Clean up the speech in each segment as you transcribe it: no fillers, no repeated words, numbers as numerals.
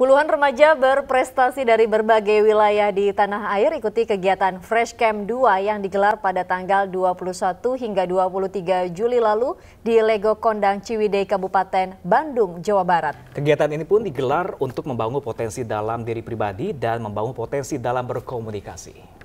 Puluhan remaja berprestasi dari berbagai wilayah di tanah air ikuti kegiatan Fresh Camp 2 yang digelar pada tanggal 21 hingga 23 Juli lalu di Lego Kondang Ciwidey, Kabupaten Bandung, Jawa Barat. Kegiatan ini pun digelar untuk membangun potensi dalam diri pribadi dan membangun potensi dalam berkomunikasi.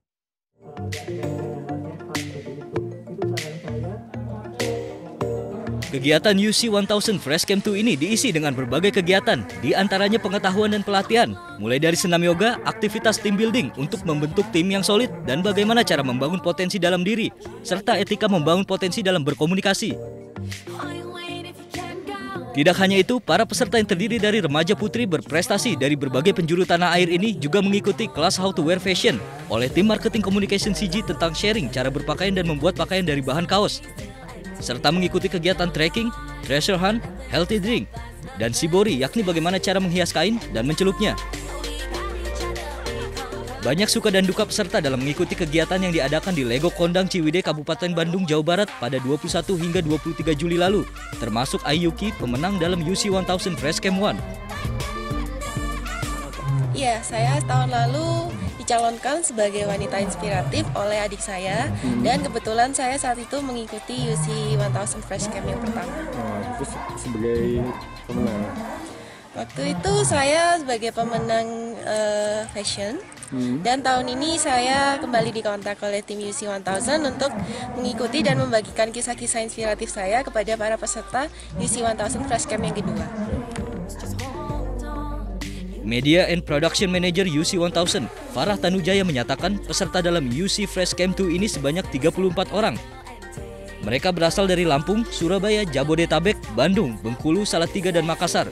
Kegiatan UC 1000 Fresh Camp 2 ini diisi dengan berbagai kegiatan, di antaranya pengetahuan dan pelatihan, mulai dari senam yoga, aktivitas team building untuk membentuk tim yang solid, dan bagaimana cara membangun potensi dalam diri, serta etika membangun potensi dalam berkomunikasi. Tidak hanya itu, para peserta yang terdiri dari remaja putri berprestasi dari berbagai penjuru tanah air ini juga mengikuti kelas How to Wear Fashion oleh tim marketing communication CG tentang sharing cara berpakaian dan membuat pakaian dari bahan kaos, serta mengikuti kegiatan trekking, treasure hunt, healthy drink, dan shibori, yakni bagaimana cara menghias kain dan mencelupnya. Banyak suka dan duka peserta dalam mengikuti kegiatan yang diadakan di Lego Kondang Ciwidey, Kabupaten Bandung, Jawa Barat pada 21 hingga 23 Juli lalu, termasuk Ayuki, pemenang dalam UC 1000 Fresh Camp 1. Iya, saya tahun lalu dicalonkan sebagai wanita inspiratif oleh adik saya, dan kebetulan saya saat itu mengikuti UC 1000 Fresh Camp yang pertama. Terus sebagai pemenang? Waktu itu saya sebagai pemenang fashion, dan tahun ini saya kembali dikontak oleh tim UC 1000 untuk mengikuti dan membagikan kisah-kisah inspiratif saya kepada para peserta UC 1000 Fresh Camp yang kedua. Media and Production Manager UC 1000, Farah Tanujaya menyatakan peserta dalam UC Fresh Camp 2 ini sebanyak 34 orang. Mereka berasal dari Lampung, Surabaya, Jabodetabek, Bandung, Bengkulu, Salatiga, dan Makassar.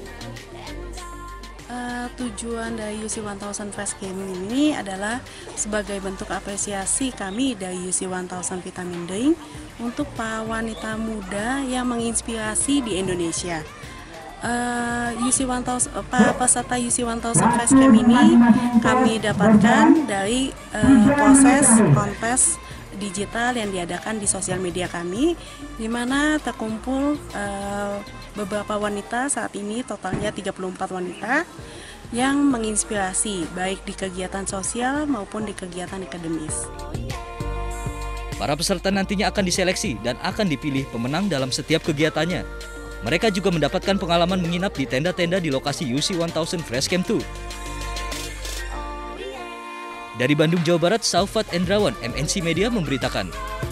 Tujuan dari UC 1000 Fresh Camp ini adalah sebagai bentuk apresiasi kami dari UC 1000 Vitamin D untuk para wanita muda yang menginspirasi di Indonesia. Para peserta UC 1000 Fresh Camp ini kami dapatkan dari proses kontes digital yang diadakan di sosial media kami, di mana terkumpul beberapa wanita, saat ini totalnya 34 wanita yang menginspirasi baik di kegiatan sosial maupun di kegiatan akademis. Para peserta nantinya akan diseleksi dan akan dipilih pemenang dalam setiap kegiatannya. Mereka juga mendapatkan pengalaman menginap di tenda-tenda di lokasi UC 1000 Fresh Camp 2. Dari Bandung, Jawa Barat, Saufat Endrawan, MNC Media memberitakan.